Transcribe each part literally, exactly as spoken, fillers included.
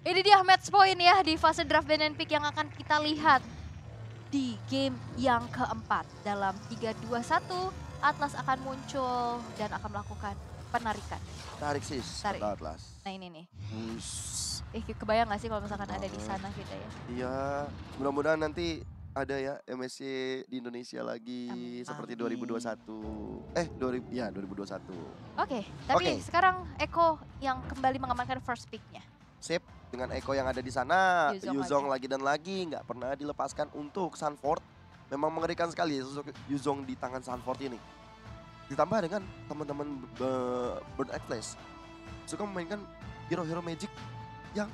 Ini dia match point ya di fase draft ban and pick yang akan kita lihat di game yang keempat. Dalam tiga dua satu, Atlas akan muncul dan akan melakukan penarikan. Tarik sis, Tarik. kata Atlas. Nah ini nih. Bus. Eh kebayang gak sih kalau misalkan ada di sana kita ya? Iya, mudah-mudahan nanti ada ya M S C di Indonesia lagi Amin. seperti dua ribu dua puluh satu. Eh, dua ribu ya dua ribu dua puluh satu. Oke, tapi Oke. sekarang Eko yang kembali mengamankan first pick-nya. Sip, dengan Eko yang ada di sana, Yuzong Yuzong lagi dan lagi nggak pernah dilepaskan untuk Sunford. Memang mengerikan sekali ya sosok Yuzong di tangan Sunford ini. Ditambah dengan teman-teman uh, Burn Atlas suka memainkan hero-hero magic yang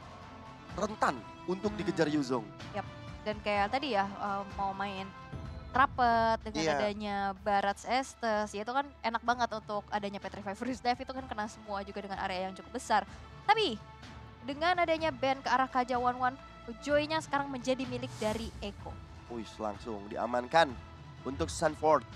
rentan untuk Hmm. dikejar Yuzong. Dan kayak tadi ya uh, mau main Trapet dengan Iya. adanya Barats Estes, ya itu kan enak banget untuk adanya Petrify Freeze Dive itu kan kena semua juga dengan area yang cukup besar. Tapi dengan adanya ban ke arah Kaja One One, Joy-nya sekarang menjadi milik dari Eko. Wih, langsung diamankan untuk Sunford.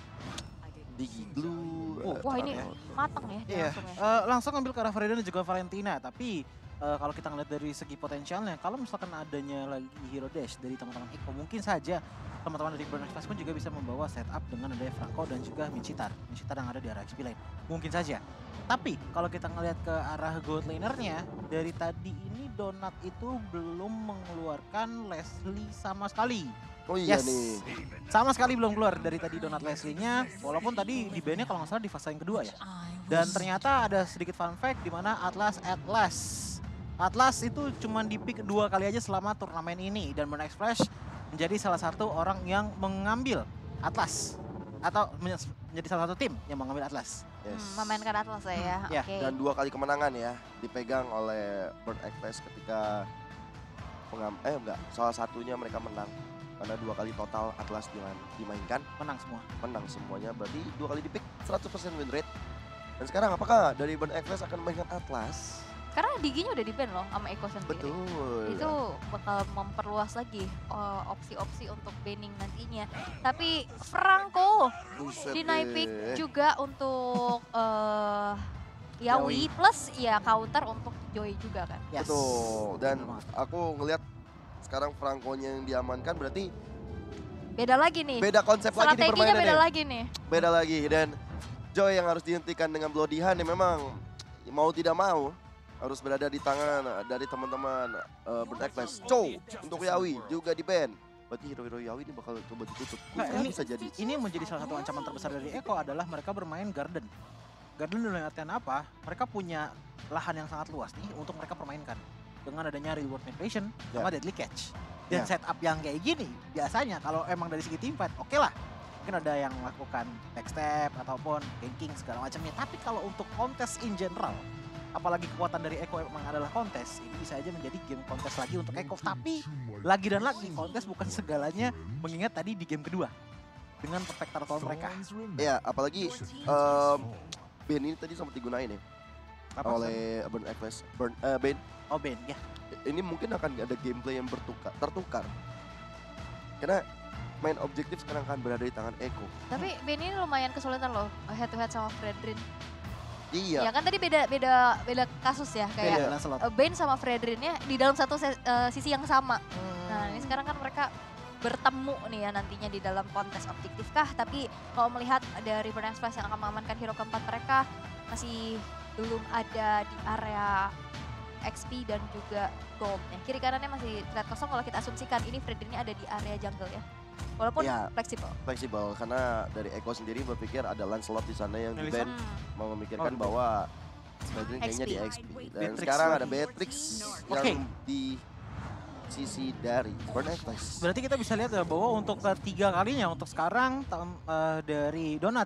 Digi Glue. Oh, Wah ini Trapet. matang ya dia Iya, langsung ya. eh, langsung ambil ke arah Freda dan juga Valentina. Tapi eh, kalau kita ngeliat dari segi potensialnya, kalau misalkan adanya lagi Hero Dash dari teman-teman Eko, mungkin saja teman-teman dari Burn Express pun juga bisa membawa setup dengan adanya Franco dan juga Mincitar. Mincitar yang ada di arah X P lane. Mungkin saja. Tapi kalau kita ngeliat ke arah gold lanernya, dari tadi ini Donat itu belum mengeluarkan Leslie sama sekali. Oh iya Yes. nih. Sama sekali belum keluar dari tadi Donat Leslie-nya, walaupun tadi di ban-nya kalau nggak salah di fase yang kedua ya. Dan ternyata ada sedikit fun fact di mana Atlas Atlas. Atlas itu cuma di pick dua kali aja selama turnamen ini dan Burn Express menjadi salah satu orang yang mengambil Atlas atau men- menjadi salah satu tim yang mengambil Atlas. Yes. Hmm, memainkan Atlas ya. ya. Ya, Oke. Dan dua kali kemenangan ya dipegang oleh Burn Express ketika pengam eh enggak, salah satunya mereka menang. Karena dua kali total Atlas dengan dimainkan, Menang semua. menang semuanya. Berarti dua kali dipick seratus persen win rate. Dan sekarang apakah dari Burn Express akan memainkan Atlas? Karena Diginya udah di-ban loh sama Eko sendiri. Betul. Itu bakal memperluas lagi uh, opsi-opsi untuk banning nantinya. Tapi Franco Buset di night pick deh. juga untuk uh, Yawi plus ya counter untuk Joy juga kan. Yes. Betul. Dan Betul banget. aku ngelihat sekarang Franco-nya yang diamankan berarti Beda lagi nih. beda konsep lagi di Strateginya permainan beda ya. lagi nih. Beda lagi dan Joy yang harus dihentikan dengan Bloody Hand yang memang mau tidak mau harus berada di tangan dari teman-teman uh, Burn Express. Chow untuk Yawi juga di ban. Berarti hero-hero Yawi ini bakal coba ditutup. Nah, Kufra ini, bisa jadi. ini menjadi salah satu ancaman terbesar dari Eko adalah mereka bermain Garden. Garden dalam artian apa? Mereka punya lahan yang sangat luas nih untuk mereka permainkan. Dengan adanya reward migration sama deadly catch. Dan Ya. setup yang kayak gini, biasanya kalau emang dari segi team fight, oke lah. Mungkin ada yang melakukan backstep ataupun ganking segala macamnya. Tapi kalau untuk kontes in general, apalagi kekuatan dari Eko memang adalah kontes, ini bisa aja menjadi game kontes lagi untuk Eko. Tapi lagi dan lagi kontes bukan segalanya, mengingat tadi di game kedua dengan perfect turtle mereka. Ya, apalagi um, ban ini tadi sempat digunain ya Apa? oleh Burn Express. Burn eh, ban Oh Ben, ya. ini mungkin akan ada gameplay yang bertukar, tertukar. Karena main objektif sekarang akan berada di tangan Eko. Tapi Ben ini lumayan kesulitan loh head to head sama Fredrin. Iya. Ya kan tadi beda beda beda kasus ya kayak Beda Lancelot. uh, Ben sama Fredrinnya di dalam satu se- uh, sisi yang sama. Nah Hmm. ini sekarang kan mereka bertemu nih ya nantinya di dalam kontes objektif kah. Tapi kalau melihat dari Burn Express yang akan mengamankan hero keempat mereka masih belum ada di area X P dan juga goldnya. Kiri kanannya masih terlihat kosong kalau kita asumsikan ini Fredrinnya ada di area jungle ya. Walaupun Ya. fleksibel. Fleksibel karena dari Eko sendiri berpikir ada Lancelot di sana yang di Melissa. ban, Hmm. mau memikirkan Oh, di bahwa Fredrin kayaknya di X P. Dan Beatrix sekarang lagi. ada Beatrix Oke. yang di sisi dari Burn Express. Berarti kita bisa lihat ya bahwa untuk ketiga kalinya untuk sekarang tam- eh, dari Donat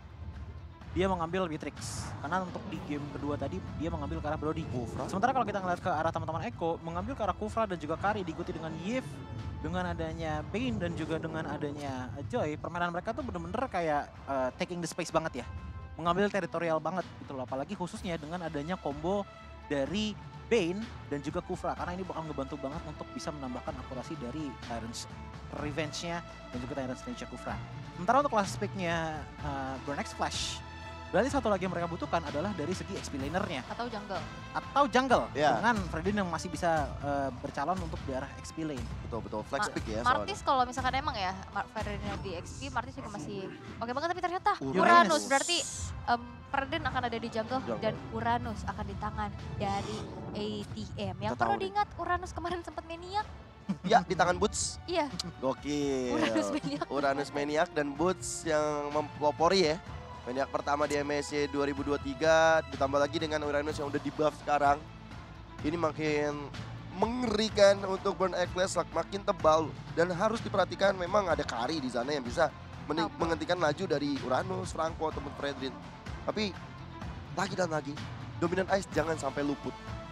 dia mengambil Beatrix. Karena untuk di game kedua tadi dia mengambil ke arah Brody. Kufra. Sementara kalau kita ngeliat ke arah teman-teman Eko mengambil ke arah Kufra dan juga Kari diikuti dengan Yif, dengan adanya Bane dan juga dengan adanya Joy, permainan mereka tuh bener-bener kayak eh, taking the space banget ya. Mengambil teritorial banget gitu loh. Apalagi khususnya dengan adanya combo dari Bane dan juga Kufra. Karena ini bakal ngebantu banget untuk bisa menambahkan akurasi dari Tyrant's Revenge-nya dan juga Tyrant's Revenge Kufra. Sementara untuk class pick-nya uh, Burnex Flash, Berarti satu lagi yang mereka butuhkan adalah dari segi X P lanernya Atau jungle. atau jungle Ya. dengan Fredin yang masih bisa uh, bercalon untuk di arah X P lane. Betul-betul flex Ma- pick ya Martis soalnya. kalau misalkan emang ya Mar- Ferdinand di X P, Martis juga masih oke banget, tapi ternyata Uranus. Uranus berarti um, Ferdinand akan ada di jungle Jungle. dan Uranus akan di tangan dari A T M. Yang Kita perlu tahu nih. diingat Uranus kemarin sempat maniak. Ya di tangan Boots. Iya, Gokil. Uranus maniak. Uranus Maniac dan Boots yang mempelopori ya. Maniac pertama di M S C dua ribu dua puluh tiga ditambah lagi dengan Uranus yang udah di buff sekarang. Ini makin mengerikan untuk Burn Atlas, makin tebal dan harus diperhatikan memang ada Kari di sana yang bisa meni- Apa? menghentikan laju dari Uranus, Franco ataupun Fredrin. Tapi lagi dan lagi Dominant Ice jangan sampai luput.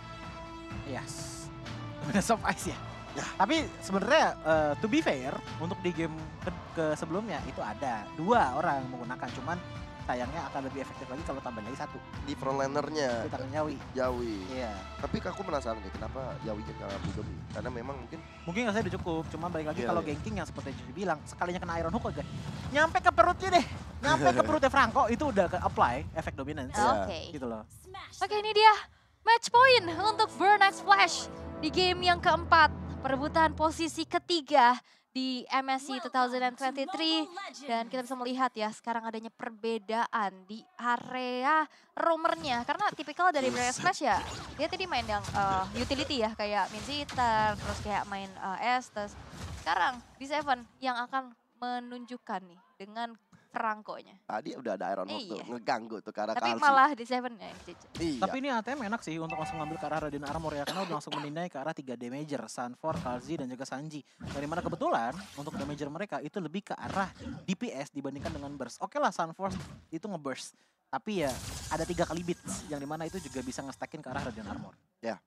Yes. Dominance of Ice ya. Ya. Tapi sebenarnya uh, to be fair untuk di game ke, ke sebelumnya itu ada dua orang menggunakan, cuman sayangnya akan lebih efektif lagi kalau tambah lagi satu Di frontlinernya di tangan Yawi. Yawi. Iya. Tapi aku penasaran deh kenapa Yawi jangan Budom nih. Karena memang mungkin Mungkin rasanya udah cukup, cuman balik lagi Iya, kalau iya. ganking yang seperti Juju bilang, sekalinya kena Iron Hook aja, nyampe ke perutnya deh, nyampe ke perutnya Franco itu udah ke apply efek dominance, Iya. Oke. gitu loh. Oke, ini dia match point untuk Burnax Flash di game yang keempat. Perebutan posisi ketiga di M S C dua ribu dua puluh tiga. Dan kita bisa melihat ya sekarang adanya perbedaan di area roamernya. Karena tipikal dari Burnax Flash ya, dia tadi main yang uh, utility ya, kayak main Zitter, terus kayak main uh, Estes. Sekarang di Seven yang akan menunjukkan nih dengan Franco-nya. tadi udah ada Iron Hook tuh Iya. ngeganggu tuh karena Tapi Kalsi. malah di Seven ya. Iya. Tapi ini A T M enak sih untuk langsung ngambil ke arah Radiant Armor ya, karena udah langsung menindai ke arah tiga damager, Sunfor, Kalzi, dan juga Sanji. Dari mana kebetulan untuk damager mereka itu lebih ke arah D P S dibandingkan dengan burst. Oke lah Sunfor itu ngeburst, tapi ya ada tiga kali beats yang dimana itu juga bisa nge-stackin ke arah Radiant Armor.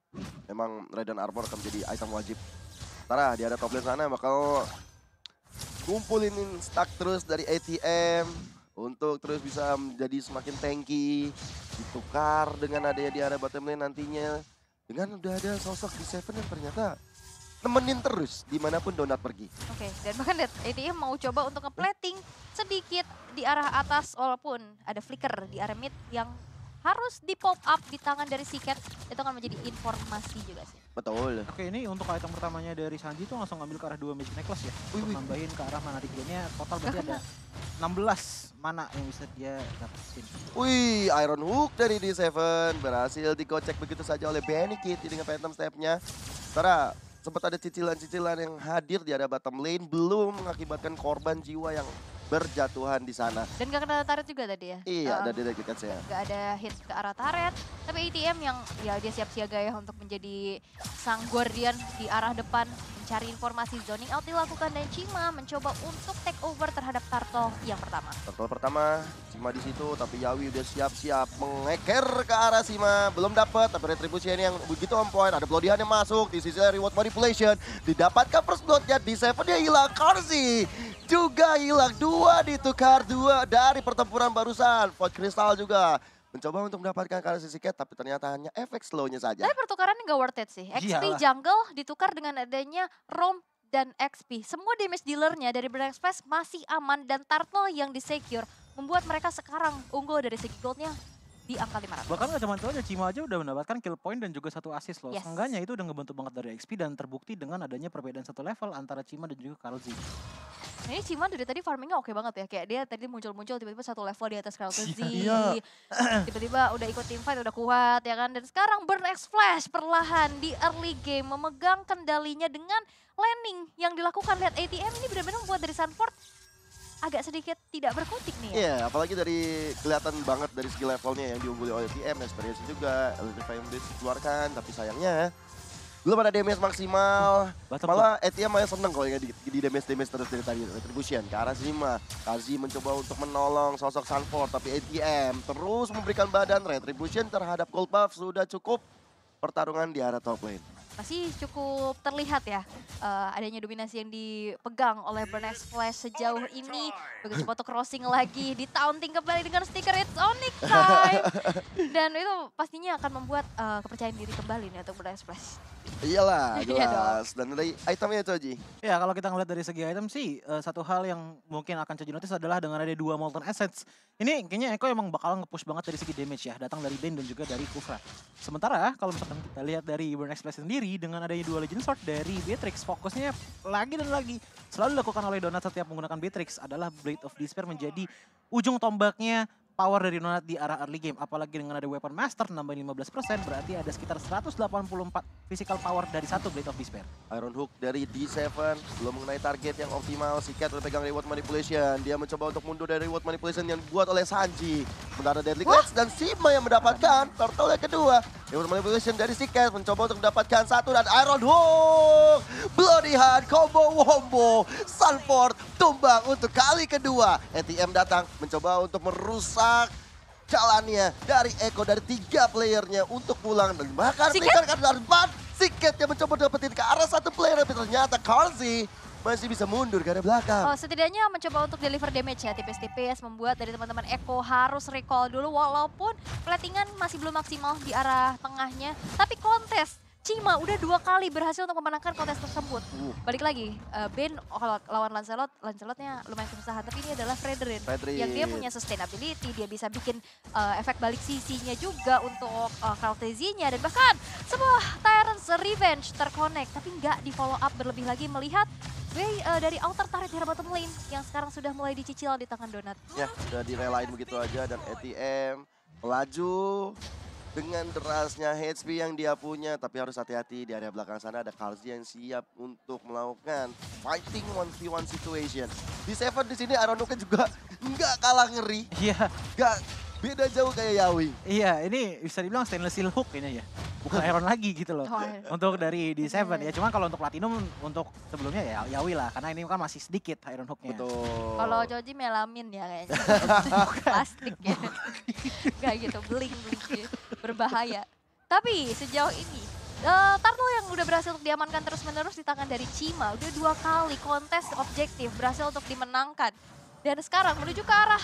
Memang Radiant Armor akan menjadi item wajib. Tara di ada top lane sana bakal kumpulin stack terus dari A T M untuk terus bisa menjadi semakin tanky, ditukar dengan adanya di area bottom lane nantinya. Dengan udah ada sosok di Seven yang ternyata nemenin terus dimanapun Donat pergi. Oke, dan bahkan lihat A T M mau coba untuk nge-plating sedikit di arah atas walaupun ada flicker di area mid yang harus di pop up di tangan dari Siket. Itu akan menjadi informasi juga sih. Betul. Oke, ini untuk item pertamanya dari Sanji tuh langsung ngambil ke arah dua Magic Necklace ya. Wih, Untuk wih. nambahin ke arah mana nya total berarti ada enam belas mana yang bisa dia dapetin. Wih, Iron Hook dari D tujuh berhasil dikocek begitu saja oleh Benny Kitty dengan Phantom Step-nya. Tara, sempat ada cicilan-cicilan yang hadir di area bottom lane, belum mengakibatkan korban jiwa yang berjatuhan di sana. Dan gak kena turret juga tadi ya. Iya, Uh, ada di dekat saya. Gak ada hit ke arah turret. Tapi A T M yang ya dia siap siaga ya untuk menjadi sang guardian di arah depan. Mencari informasi, zoning out dilakukan dan Cima mencoba untuk take over terhadap Tarto yang pertama. Turtle pertama, Sima di situ, tapi Yawi udah siap-siap mengeker ke arah Sima. Belum dapat, tapi Retribution yang begitu on point. Ada Bloodihan yang masuk, di sisi reward manipulation. Didapatkan first blood-nya, di tujuh dia hilang. Corsi juga hilang, dua ditukar, dua dari pertempuran barusan. Void Crystal juga mencoba untuk mendapatkan karena sisi cat, tapi ternyata hanya efek slow-nya saja. Tapi pertukarannya gak worth it sih. X P Iyalah. jungle ditukar dengan adanya Roam dan X P. Semua damage dealernya dari Burning Express masih aman dan Turtle yang di-secure membuat mereka sekarang unggul dari segi goldnya di angka lima ratus. Bahkan gak cuma itu aja, Cima aja udah mendapatkan kill point dan juga satu assist loh. Yes. Seenggaknya itu udah ngebantu banget dari X P dan terbukti dengan adanya perbedaan satu level antara Cima dan juga Kalzi. Nah, ini Cima dari tadi farmingnya oke banget ya. Kayak dia tadi muncul-muncul tiba-tiba satu level di atas Krautuzi. Iya. Tiba-tiba udah ikut team fight, udah kuat ya kan. Dan sekarang Burn X Flash perlahan di early game memegang kendalinya dengan landing yang dilakukan. Lihat A T M ini benar-benar membuat dari Sunford agak sedikit tidak berkutik nih ya. Iya, apalagi dari kelihatan banget dari skill levelnya yang diungguli oleh T M, experience juga, Electrifying Blitz dikeluarkan, tapi sayangnya belum ada damage maksimal. Bottom Malah A T M malah seneng kalau yang di, di damage-damage terus dari tadi. Retribution ke arah Zima. Kazi mencoba untuk menolong sosok Sunford, tapi A T M terus memberikan badan. Retribution terhadap gold buff sudah cukup. Pertarungan di arah top lane. Masih cukup terlihat ya uh, adanya dominasi yang dipegang oleh Burn X Flash sejauh ini. Begitu foto crossing lagi, di-taunting kembali dengan stiker It's Onyx time. Dan itu pastinya akan membuat uh, kepercayaan diri kembali nih untuk Burn X Flash. Iyalah, Iya jelas. Dan dari itemnya itu Ji. Ya kalau kita ngeliat dari segi item sih, uh, satu hal yang mungkin akan Coji notice adalah dengan ada dua Molten Assets. Ini kayaknya Eko emang bakal nge-push banget dari segi damage ya, datang dari Bane dan juga dari Kufra. Sementara kalau misalkan kita lihat dari Burn Express sendiri, dengan adanya dua Legend Sword dari Beatrix, fokusnya lagi dan lagi selalu dilakukan oleh Donat setiap menggunakan Beatrix adalah Blade of Despair menjadi ujung tombaknya power dari Donat di arah early game. Apalagi dengan ada Weapon Master nambahin lima belas persen, berarti ada sekitar seratus delapan puluh empat physical power dari satu Blade of Despair. Iron Hook dari D tujuh belum mengenai target yang optimal. Sikat udah pegang reward manipulation. Dia mencoba untuk mundur dari reward manipulation yang dibuat oleh Sanji. Sementara Deadly Clutch dan Sima yang mendapatkan turtle yang kedua. Reward manipulation dari Sikat mencoba untuk mendapatkan satu dan Iron Hook. Bloody Hand combo wombo. Sunford tumbang untuk kali kedua. A T M datang mencoba untuk merusak jalannya dari Eko dari tiga playernya untuk pulang dan bahkan flicker kan dari empat. Siket yang mencoba dapetin ke arah satu player tapi ternyata Carzzy masih bisa mundur ke arah belakang. Oh, setidaknya mencoba untuk deliver damage ya, tipis-tipis membuat dari teman-teman Eko harus recall dulu walaupun platingan masih belum maksimal di arah tengahnya. Tapi kontes Cima udah dua kali berhasil untuk memenangkan kontes tersebut. Uh. Balik lagi, uh, Ben kalau lawan Lancelot, Lancelotnya lumayan kesusahan. Tapi ini adalah Fredrin, Fredrin. yang dia punya sustainability, dia bisa bikin uh, efek balik sisinya juga untuk uh, Kaltezinya. Dan bahkan sebuah Tyrant's Revenge terconnect, tapi nggak di follow up berlebih lagi melihat way uh, dari outer turret hero bottom lane yang sekarang sudah mulai dicicil di tangan Donat. Ya, udah direlain begitu aja dan A T M melaju dengan derasnya H P yang dia punya, tapi harus hati-hati di area belakang sana ada Carzzy yang siap untuk melakukan fighting one v one situation. Di Seven di sini Iron Hook juga nggak kalah ngeri, Iya, nggak beda jauh kayak Yawi. iya ini bisa dibilang stainless steel hook ini ya. Bukan Iron lagi gitu loh. Oh, iya. Untuk dari D tujuh ya, cuman kalau untuk Platinum untuk sebelumnya ya Yawi lah, karena ini kan masih sedikit Iron Hooknya. Betul. Kalau Joji melamin ya kayaknya. Plastik ya. Gak gitu, bling-bling gitu. Berbahaya. Tapi sejauh ini, uh, Turtle yang udah berhasil untuk diamankan terus-menerus di tangan dari Cima. Udah dua kali kontes objektif berhasil untuk dimenangkan. Dan sekarang menuju ke arah...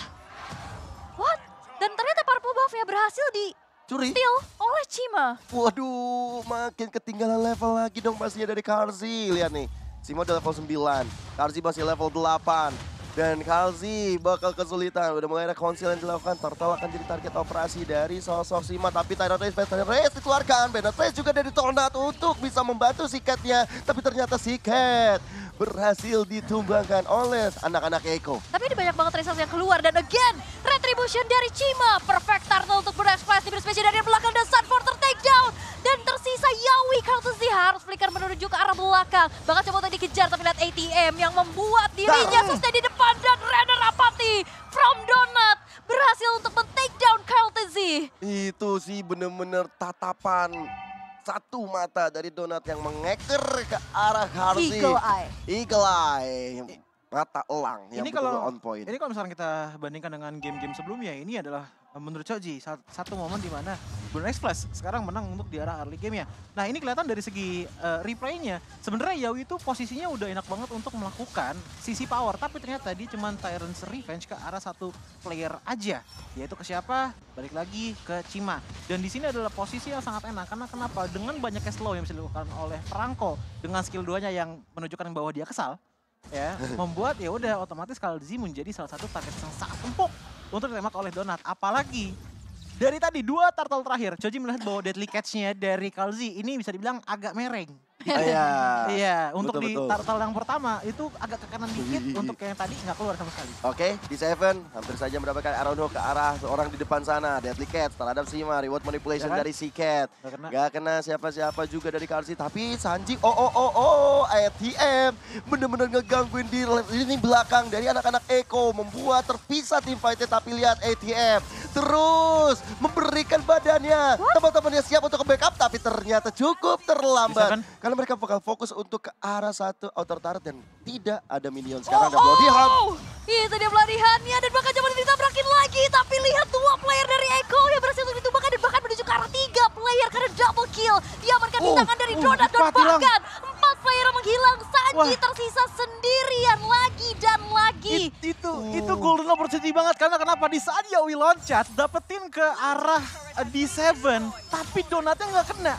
What? Dan ternyata purple buff-nya berhasil di Curi. steal oleh Cima. Waduh, makin ketinggalan level lagi dong pastinya dari Carzzy. Lihat nih, Sima udah level sembilan, Carzzy masih level delapan. Dan Carzzy bakal kesulitan, udah mulai ada konsil yang dilakukan. Turtle akan jadi target operasi dari sosok Sima. Tapi Tyrant Race, Tyrant Race dikeluarkan. Bandit Race juga dari Tornado untuk bisa membantu Siketnya. Tapi ternyata Siket berhasil ditumbangkan oleh anak-anak Eko. Tapi ini banyak banget resource yang keluar dan again retribution dari Cima. Perfect Turtle untuk berekspresi spesial dari belakang dan Sunford ter-take down. Dan tersisa Yawi, Kaltezy harus flicker menuju ke arah belakang. Bahkan coba untuk dikejar tapi lihat A T M yang membuat dirinya Nah. sustain di depan. Dan Renner Apathy from Donut berhasil untuk men-take down Kaltezy. Itu sih bener-bener tatapan satu mata dari Donat yang mengeker ke arah Carzzy. Eagle Eye. Eagle Eye. Mata elang yang Ini betul kalau on point. ini kalau misalnya kita bandingkan dengan game-game sebelumnya, ini adalah menurut Coji satu momen di mana Burn Express sekarang menang untuk di arah early game-nya. Nah ini kelihatan dari segi uh, replaynya, sebenarnya Yawi itu posisinya udah enak banget untuk melakukan sisi power, tapi ternyata dia cuma Tyrant's Revenge ke arah satu player aja, yaitu ke siapa? Balik lagi ke Cima. Dan di sini adalah posisi yang sangat enak karena kenapa? Dengan banyaknya slow yang bisa dilakukan oleh Perangko dengan skill duanya yang menunjukkan bahwa dia kesal, ya membuat ya udah otomatis Carzzy menjadi salah satu target yang sangat empuk untuk ditembak oleh Donat. Apalagi dari tadi dua turtle terakhir, Coji melihat bahwa deadly catch-nya dari Carzzy ini bisa dibilang agak mereng. Iya. Iya, untuk Betul, di betul. turtle yang pertama itu agak ke kanan dikit, untuk yang tadi nggak keluar sama sekali. Oke, di Seven hampir saja mendapatkan arrow hook ke arah seorang di depan sana. Deadly Cat terhadap Sima, reward manipulation Ya kan? dari si Cat. Nggak kena. Gak kena siapa-siapa juga dari Carzzy, tapi Sanji oh oh oh oh A T M bener-bener ngegangguin di lini belakang dari anak-anak Eko, membuat terpisah tim fightnya. Tapi lihat A T M terus memberikan badannya, teman-temannya siap untuk ke backup tapi ternyata cukup terlambat. Bisa kan? Karena mereka bakal fokus untuk ke arah satu outer turret dan tidak ada minion. Sekarang ada Bloody Hand. Oh, itu dia Bloody Hand-nya dan bahkan coba ditabrakin lagi. Tapi lihat dua player dari Eko yang berhasil untuk ditumbangkan dan bahkan menuju ke arah tiga player karena double kill. Diamankan di Oh, tangan dari oh, Donat dan empat hilang. bahkan empat player yang menghilang. Sanji Wah. tersisa sendirian lagi dan lagi. It- itu Uh. itu golden opportunity banget karena kenapa di saat Yawi loncat dapetin ke arah uh, D tujuh tapi Donatnya nggak kena. D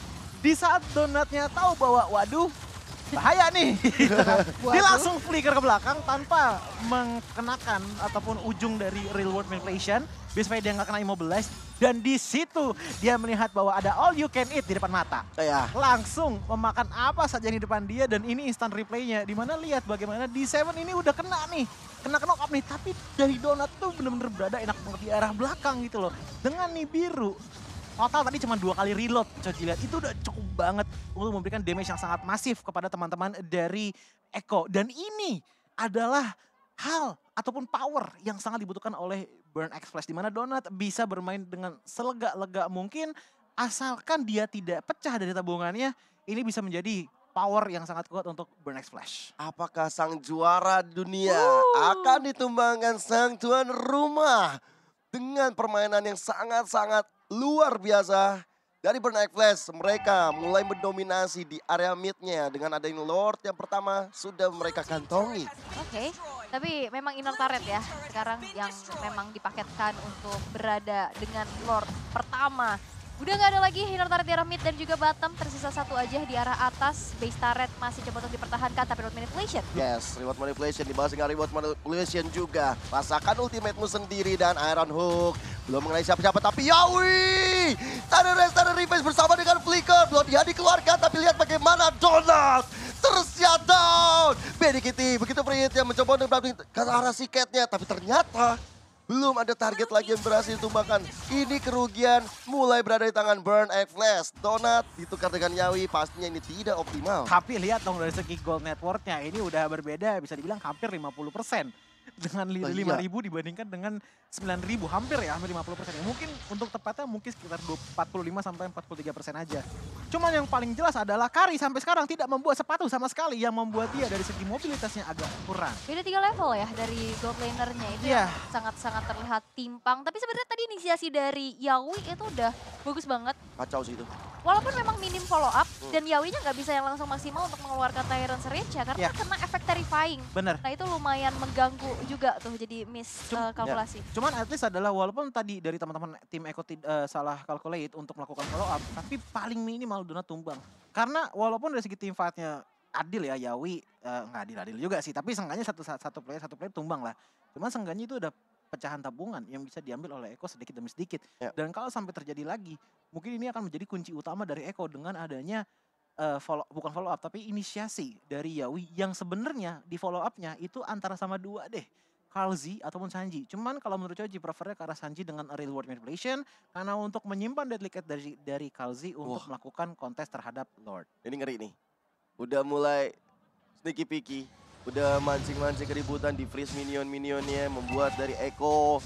Di saat Donatnya tahu bahwa waduh bahaya nih. Gitu kan. Dia langsung flicker ke belakang tanpa mengenakan ataupun ujung dari real world manipulation. Biar supaya dia nggak kena immobilize. Dan di situ dia melihat bahwa ada all you can eat di depan mata. Ya. Langsung memakan apa saja yang di depan dia dan ini instant replaynya. Dimana lihat bagaimana D tujuh ini udah kena nih. Kena knock up nih, tapi dari Donat tuh bener-bener berada enak banget di arah belakang gitu loh. Dengan nih biru. Total tadi cuma dua kali reload, coba dilihat. Itu udah cukup banget untuk memberikan damage yang sangat masif kepada teman-teman dari Echo. Dan ini adalah hal ataupun power yang sangat dibutuhkan oleh Burn X Flash. Dimana Donat bisa bermain dengan selega-lega mungkin asalkan dia tidak pecah dari tabungannya. Ini bisa menjadi power yang sangat kuat untuk Burn X Flash. Apakah sang juara dunia Uh. akan ditumbangkan sang tuan rumah dengan permainan yang sangat-sangat luar biasa dari Burn X Flash. Mereka mulai mendominasi di area midnya dengan adanya Lord yang pertama sudah mereka kantongi. Oke, tapi memang inner turret ya sekarang yang memang dipaketkan untuk berada dengan Lord pertama. Udah nggak ada lagi inner turret di arah mid dan juga bottom, tersisa satu aja di arah atas. Base turret masih coba untuk dipertahankan tapi reward manipulation. Yes, reward manipulation dibalas dengan reward manipulation juga. Rasakan ultimate-mu sendiri dan Iron Hook. Belum mengenai siapa-siapa tapi Yawi! Tanda rest, tanda revenge bersama dengan Flicker. Belum dia dikeluarkan tapi lihat bagaimana Donat tersiat down. B D K T begitu perit yang mencoba untuk berabdi ke arah siketnya. Tapi ternyata belum ada target lagi yang berhasil ditumbangkan. Ini kerugian mulai berada di tangan Burn X Flash. Donat ditukar dengan Yawi, pastinya ini tidak optimal. Tapi lihat dong dari segi gold networknya ini udah berbeda, bisa dibilang hampir lima puluh persen. Dengan Oh, iya. lima ribu dibandingkan dengan sembilan ribu, hampir ya, hampir lima puluh persen. Mungkin untuk tepatnya mungkin sekitar empat puluh lima sampai empat puluh tiga persen aja. Cuman yang paling jelas adalah Kari sampai sekarang tidak membuat sepatu sama sekali yang membuat dia dari segi mobilitasnya agak kurang. Beda tiga level ya dari gold lanernya itu Iya. yang sangat-sangat terlihat timpang. Tapi sebenarnya tadi inisiasi dari Yawi itu udah bagus banget. Kacau sih itu. Walaupun memang minim follow up Hmm. dan Yawinya nggak bisa yang langsung maksimal untuk mengeluarkan Tyrant's Rage ya karena Iya. kena efek terrifying. Bener. Nah itu lumayan mengganggu juga tuh jadi miss Cum- uh, kalkulasi. Cuman at least adalah walaupun tadi dari teman-teman tim Echo tid- eh, salah calculate untuk melakukan follow up, tapi paling minimal Donat tumbang. Karena walaupun dari segi tim fight-nya adil ya, Yawi eh, nggak adil-adil juga sih, tapi seenggaknya satu satu player satu player tumbang lah. Cuman seenggaknya itu udah pecahan tabungan yang bisa diambil oleh Echo sedikit demi sedikit. Ya. Dan kalau sampai terjadi lagi, mungkin ini akan menjadi kunci utama dari Echo dengan adanya eh, follow bukan follow up tapi inisiasi dari Yawi yang sebenarnya di follow up-nya itu antara sama dua deh. Kalzi ataupun Sanji. Cuman kalau menurut Choji prefernya ke arah Sanji dengan real world manipulation karena untuk menyimpan deadly cat dari dari Kalzi untuk Wah. melakukan kontes terhadap Lord. Ini ngeri nih. Udah mulai sneaky picky. Udah mancing-mancing keributan di freeze minion-minionnya. Membuat dari Echo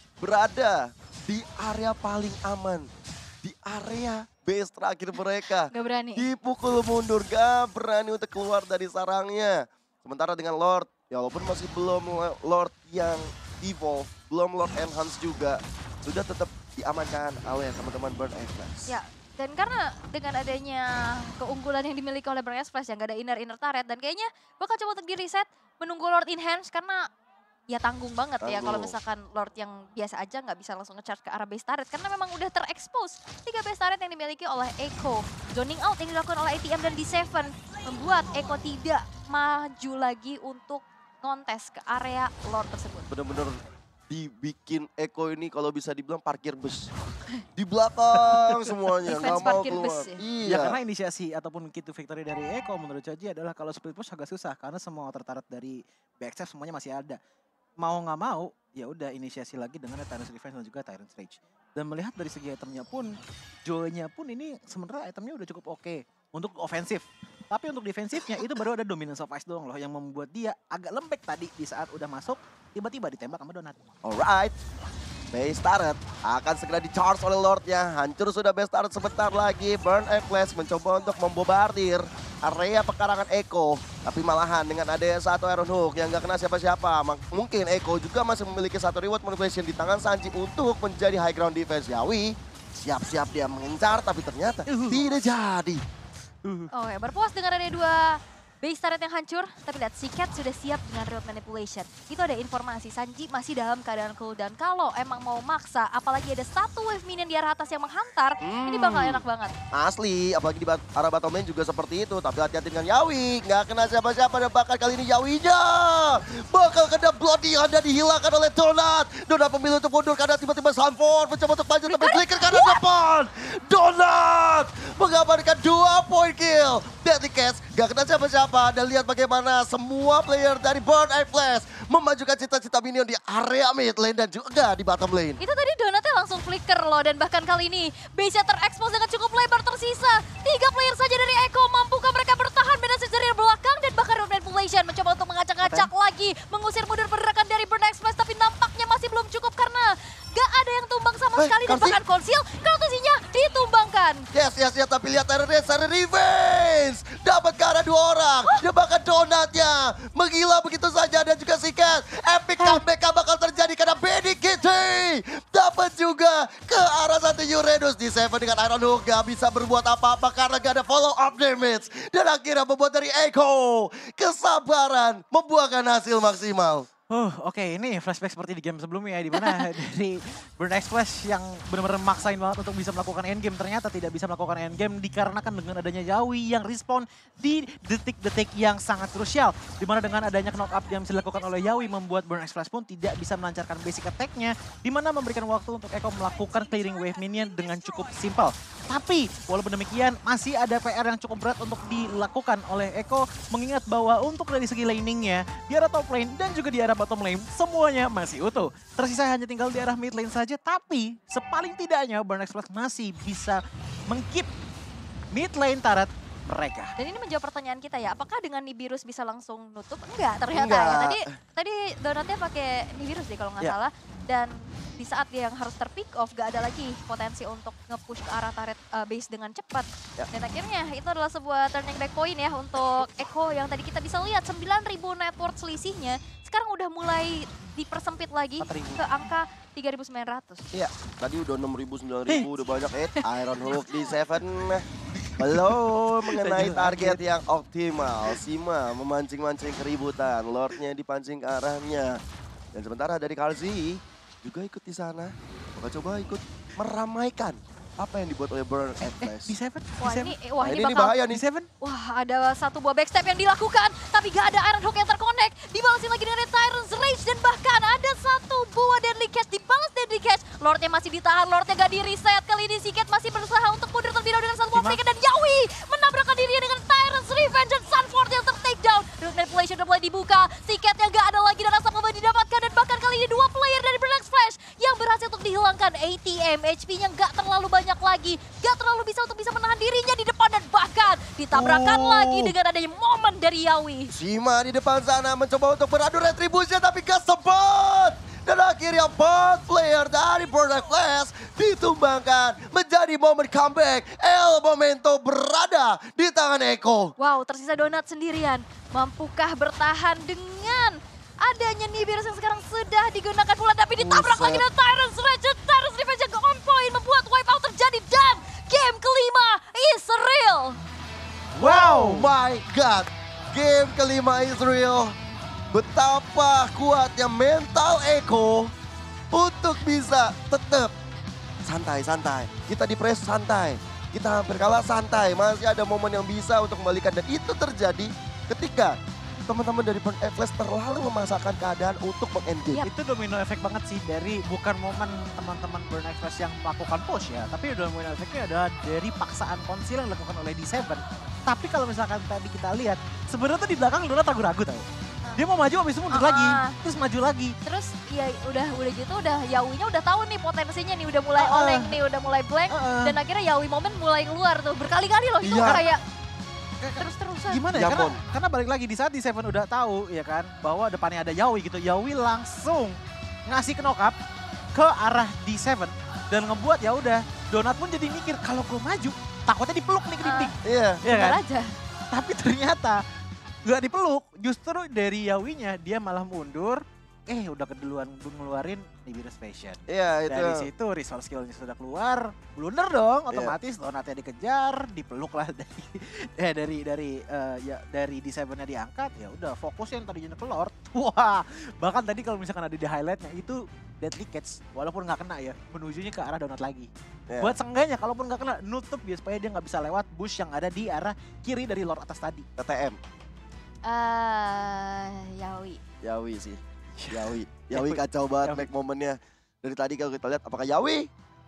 berada di area paling aman. Di area base terakhir mereka. Gak berani. Dipukul mundur, gak berani untuk keluar dari sarangnya. Sementara dengan Lord, ya walaupun masih belum Lord yang evolve, belum Lord enhance juga, sudah tetap diamankan oleh teman-teman Burn X Flash. Ya, dan karena dengan adanya keunggulan yang dimiliki oleh Burn X Flash yang gak ada inner-inner turret dan kayaknya bakal coba untuk di-reset menunggu Lord enhance karena ya tanggung banget ya kalau Tanggung. misalkan Lord yang biasa aja nggak bisa langsung nge-charge ke arah base turret karena memang udah terekspos tiga base turret yang dimiliki oleh Echo. Zoning out yang dilakukan oleh A T M dan D tujuh membuat Echo tidak maju lagi untuk kontes ke area Lord tersebut. Bener-bener dibikin Echo ini kalau bisa dibilang parkir bus. Di belakang semuanya, nggak Defense mau parkir keluar. bus ya? Iya. Ya karena inisiasi ataupun key to victory dari Echo menurut Choji adalah kalau split push agak susah karena semua tertarik dari B X F semuanya masih ada. Mau nggak mau ya udah inisiasi lagi dengan Tyrant's Revenge dan juga Tyrant's Rage. Dan melihat dari segi itemnya pun, Joe-nya pun ini sebenarnya itemnya udah cukup oke untuk ofensif. Tapi untuk defensifnya itu baru ada Dominance of Ice doang loh yang membuat dia agak lembek tadi di saat udah masuk tiba-tiba ditembak sama Donat. Alright. Base turret akan segera di-charge oleh Lordnya. Hancur sudah base turret sebentar lagi. Burn X Flash mencoba untuk membobardir area pekarangan Echo. Tapi malahan dengan adanya satu Iron Hook yang gak kena siapa-siapa. Mungkin Echo juga masih memiliki satu reward manipulation di tangan Sanji untuk menjadi high ground defense. Yawi siap-siap dia mengincar tapi ternyata Uhuh. tidak jadi. Oke, berpuas dengan ada dua Base turret yang hancur, tapi lihat si Cat sudah siap dengan route manipulation. Itu ada informasi, Sanji masih dalam keadaan cooldown. Kalau emang mau maksa, apalagi ada satu wave minion di arah atas yang menghantar, Hmm. ini bakal enak banget. Asli, apalagi di bat- arah bottom lane juga seperti itu. Tapi hati-hati dengan Yawi, nggak kena siapa-siapa dan bahkan kali ini Yawinya bakal kena bloody Anda dihilangkan oleh Donat. Donat memilih untuk mundur karena tiba-tiba Sanford mencoba untuk maju tapi flicker karena depan. Donat mengamankan dua point kill. Deadly Cats nggak kena siapa-siapa dan lihat bagaimana semua player dari Burn Eye Flash memajukan cita-cita minion di area mid lane dan juga di bottom lane. Itu tadi Donatnya langsung flicker loh, dan bahkan kali ini base-nya terekspos dengan cukup lebar tersisa. Tiga player saja dari Echo, mampukah mereka bertahan Menace dari belakang dan bahkan route manipulation mencoba untuk mengacak-acak lagi, mengusir mundur pergerakan dari Burn Express, tapi nampaknya masih belum cukup karena gak ada yang tumbang sama Eh, sekali dan Karsi? bahkan Konsil, Kartusinya ditumbangkan. Yes, yes, yes, tapi lihat Tyrant Rage, Tyrant Revenge dapat ke arah dua orang. Dia bahkan Donatnya menggila begitu saja dan juga Sikat. Epic comeback bakal terjadi karena Benny Kitty dapat juga ke arah satu Uranus di Seven dengan Iron Hook. Gak bisa berbuat apa-apa karena gak ada follow up damage. Dan akhirnya membuat dari Echo kesabaran membuahkan hasil maksimal. Oh, oke, ini flashback seperti di game sebelumnya ya, di mana dari Burn Express yang benar-benar maksain banget untuk bisa melakukan endgame, ternyata tidak bisa melakukan endgame dikarenakan dengan adanya Yawi yang respon di detik-detik yang sangat krusial, di mana dengan adanya knock up yang bisa dilakukan oleh Yawi membuat Burn Express pun tidak bisa melancarkan basic attack-nya, di mana memberikan waktu untuk Echo melakukan clearing wave minion dengan cukup simpel. Tapi walaupun demikian masih ada P R yang cukup berat untuk dilakukan oleh Echo, mengingat bahwa untuk dari segi laningnya di arah top lane dan juga di arah bottom lane semuanya masih utuh. Tersisa hanya tinggal di arah mid lane saja, tapi sepaling tidaknya Burn Express masih bisa mengkeep mid lane turret mereka. Dan ini menjawab pertanyaan kita ya, apakah dengan Nibiru's bisa langsung nutup? Enggak, ternyata Enggak. ya. Tadi tadi Donatnya pakai Nibiru's deh kalau nggak Ya. salah. Dan di saat dia yang harus terpick off, gak ada lagi potensi untuk nge-push ke arah turret uh, base dengan cepat. Ya. Dan akhirnya itu adalah sebuah turning back point ya untuk Echo yang tadi kita bisa lihat sembilan ribu net worth selisihnya. Sekarang udah mulai dipersempit lagi empat ribu. ke angka tiga ribu sembilan ratus. Iya, tadi udah enam ribu, sembilan ribu, udah banyak hit. Iron Hook di Seven. Belum mengenai target yang optimal. Sima memancing-mancing keributan. Lordnya dipancing ke arahnya. Dan sementara dari Karzi juga ikut di sana. Maka coba ikut meramaikan apa yang dibuat oleh Burn Eh, Atlas. di Seven? Wah di Seven? ini, wah Nah, ini ini, ini bakal bahaya Di nih. Seven? Wah, ada satu buah backstep yang dilakukan, tapi gak ada Iron Hook yang terconnect. Dibalasin lagi dengan Tyrant's Rage, dan bahkan ada satu buah Deadly Catch, dibalas Deadly Catch. Lordnya masih ditahan, Lordnya gak di-reset. Kali ini Siket masih berusaha untuk mundur terlebih dahulu dengan satu buah Gimana? flicker, dan Yawi menabrakkan dirinya dengan Tyrant's Revenge, dan Sunford yang ter-take down. Root manipulation udah mulai dibuka, Siket yang gak ada lagi, dan asap kembali didapatkan, dan bahkan kali ini dua player dari Black Flash yang berhasil untuk dihilangkan. A T M, H P-nya gak terlalu banyak lagi, gak terlalu bisa untuk bisa menahan dirinya di depan, dan bahkan ditabrakkan Oh. lagi dengan adanya momen dari Yawi. Sima di depan sana mencoba untuk beradu retribusi tapi gak sempat. Dan akhirnya empat player dari Burn Flash ditumbangkan menjadi momen comeback. El Momento berada di tangan Echo. Wow, tersisa Donat sendirian. Mampukah bertahan dengan adanya Nibiru's yang sekarang sudah digunakan pula, tapi ditabrak Buset. lagi dengan Tyrant's Rage. Tyrant's Revenge yang on point membuat wipeout terjadi, dan game kelima is real. Wow, my God. Game kelima Israel. Betapa kuatnya mental Echo untuk bisa tetap santai-santai. Kita di press santai. Kita hampir kalah santai. Masih ada momen yang bisa untuk kembalikan. Dan itu terjadi ketika teman-teman dari Burn Atlas terlalu memasakkan keadaan untuk meng-engage. Itu domino efek banget sih dari bukan momen teman-teman Burn Express yang melakukan push ya, tapi domino efeknya adalah dari paksaan konsil yang dilakukan oleh D tujuh. Tapi kalau misalkan tadi kita lihat, sebenarnya tuh di belakang Donat ragu-ragu tau. Dia mau maju habis itu mundur Ah. lagi, terus maju lagi. Terus ya udah udah gitu udah Yawinya udah tahu nih potensinya nih, udah mulai Ah, ah. oleng nih, udah mulai blank, Heeh. dan akhirnya Yawi momen mulai keluar tuh berkali-kali loh, itu Iya. kayak terus-terusan. Gimana ya? Ya Karena, ampun. karena balik lagi di saat di Seven udah tahu ya kan bahwa depannya ada Yawi gitu. Yawi langsung ngasih knock up ke arah D tujuh dan ngebuat ya udah Donat pun jadi mikir kalau gue maju takutnya dipeluk nih ke dinding. Iya. Iya kan? Benar aja. Tapi ternyata nggak dipeluk, justru dari Yawinya dia malah mundur eh udah keduluan ngeluarin Nibiru's Passion. Iya itu. Dari situ resource skillnya sudah keluar, blunder dong, Iya. otomatis Donatnya dikejar, dipeluk lah dari eh dari dari eh, ya dari D tujuh-nya diangkat, ya udah fokus yang tadinya ke Lord. Wah, bahkan tadi kalau misalkan ada di highlightnya itu Deadly Catch, walaupun nggak kena ya, menujunya ke arah Donat lagi. Iya. Buat sengganya, kalaupun nggak kena, nutup biar supaya dia nggak bisa lewat bush yang ada di arah kiri dari Lord atas tadi. T T M. Eh, Yawi. Yawi sih. Yawi. Yawi kacau banget Yawi. make momennya. Dari tadi kalau kita lihat apakah Yawi?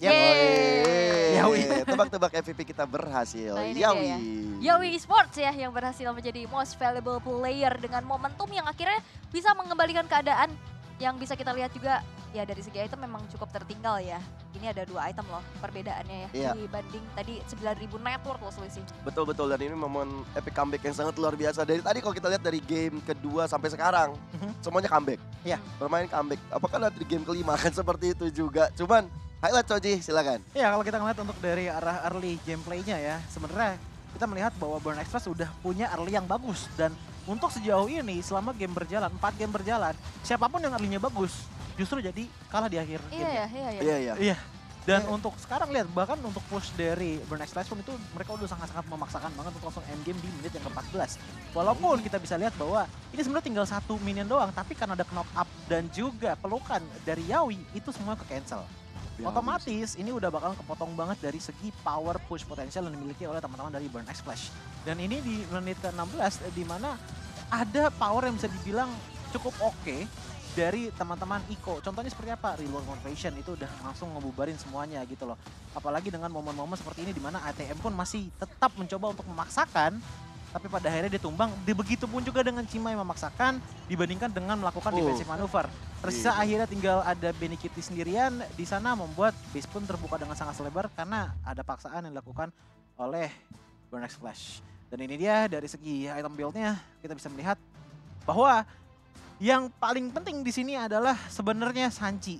Yeay. Yawi. Tebak-tebak M V P kita berhasil. Nah, ini dia Yawi. ya. Yawi Esports ya yang berhasil menjadi most valuable player dengan momentum yang akhirnya bisa mengembalikan keadaan. Yang bisa kita lihat juga ya dari segi item memang cukup tertinggal ya. Ini ada dua item loh perbedaannya ya Iya. dibanding tadi sembilan ribu network loh selisih. Betul-betul, dan ini momen epic comeback yang sangat luar biasa. Dari tadi kalau kita lihat dari game kedua sampai sekarang, Mhm. semuanya comeback. Iya. Bermain comeback. Apakah nanti di game kelima akan seperti itu juga? Cuman highlight Coji, silakan. Ya kalau kita ngeliat untuk dari arah early gameplaynya ya, sebenarnya kita melihat bahwa Burn Express sudah punya early yang bagus. Dan untuk sejauh ini selama game berjalan, empat game berjalan, siapapun yang early-nya bagus justru jadi kalah di akhir Iya game. ya, iya ya. Iya, iya. Iya. Dan Iya. untuk sekarang lihat bahkan untuk push dari Burn Express pun itu mereka udah sangat-sangat memaksakan banget untuk langsung end game di menit yang ke-empat belas. Walaupun kita bisa lihat bahwa ini sebenarnya tinggal satu minion doang, tapi karena ada knock up dan juga pelukan dari Yawi itu semua ke cancel. Yawi Otomatis ini udah bakal kepotong banget dari segi power push potensial yang dimiliki oleh teman-teman dari Burn Splash. Dan ini di menit ke enam belas di mana ada power yang bisa dibilang cukup oke dari teman-teman Iko. Contohnya seperti apa? Reload Motivation itu udah langsung ngebubarin semuanya gitu loh. Apalagi dengan momen-momen seperti ini di mana A T M pun masih tetap mencoba untuk memaksakan, tapi pada akhirnya dia tumbang. Begitupun juga dengan Cima yang memaksakan dibandingkan dengan melakukan Oh. defensive maneuver. Tersisa Iya. akhirnya tinggal ada Benny Kitty sendirian di sana membuat base pun terbuka dengan sangat selebar karena ada paksaan yang dilakukan oleh Burn Flash. Dan ini dia dari segi item build-nya kita bisa melihat bahwa yang paling penting di sini adalah sebenarnya Sanji.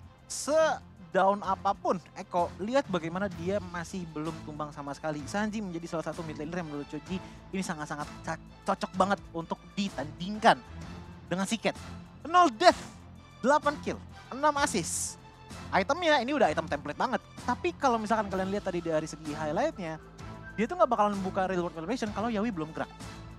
Se-down apapun Eko, lihat bagaimana dia masih belum tumbang sama sekali. Sanji menjadi salah satu mid laner yang menurut Choji ini sangat-sangat ca- cocok banget untuk ditandingkan dengan Siket. nol death, delapan kill, enam assist. Itemnya ini udah item template banget. Tapi kalau misalkan kalian lihat tadi dari segi highlightnya, dia tuh nggak bakalan buka real world elevation kalau Yawi belum gerak.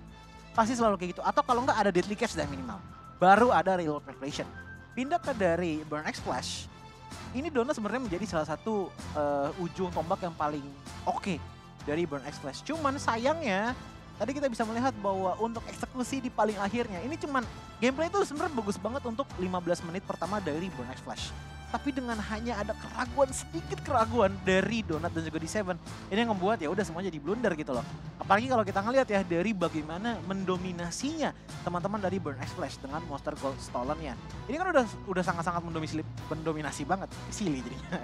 Pasti selalu kayak gitu. Atau kalau nggak ada deadly catch dah minimal. Baru ada real world elevation. Pindah ke dari Burn X Splash. Ini Dona sebenarnya menjadi salah satu uh, ujung tombak yang paling oke dari Burn X Splash. Cuman sayangnya tadi kita bisa melihat bahwa untuk eksekusi di paling akhirnya ini cuman gameplay itu sebenarnya bagus banget untuk lima belas menit pertama dari Burn X Splash. Tapi dengan hanya ada keraguan, sedikit keraguan dari Donat dan juga D tujuh, ini yang membuat ya udah semuanya jadi blunder gitu loh. Apalagi kalau kita ngelihat ya dari bagaimana mendominasinya teman-teman dari Burn X Splash dengan Monster Gold Stolen-nya. Ini kan udah udah sangat-sangat mendominasi, mendominasi banget, silly jadinya.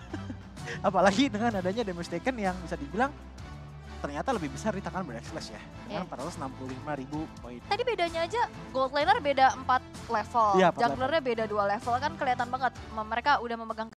Apalagi dengan adanya damage taken yang bisa dibilang ternyata lebih besar di tangan Burn X Splash ya. Dengan Iya. empat ratus enam puluh lima ribu poin. Tadi bedanya aja gold laner beda empat level, Iya, empat junglernya beda dua level kan kelihatan banget mereka udah memegang